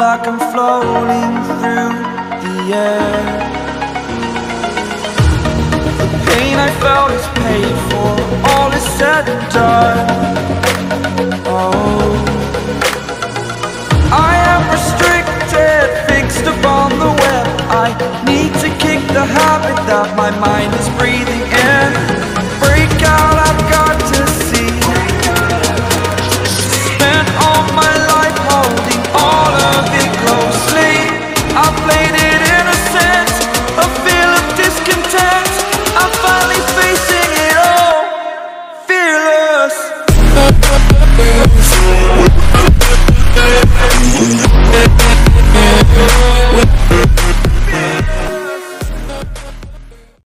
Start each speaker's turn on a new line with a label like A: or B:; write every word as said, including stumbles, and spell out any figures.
A: like I'm floating through the air. The pain I felt is paid for, all is said and done. Oh, I am restricted, fixed upon the web. I need to kick the habit that my mind is breathing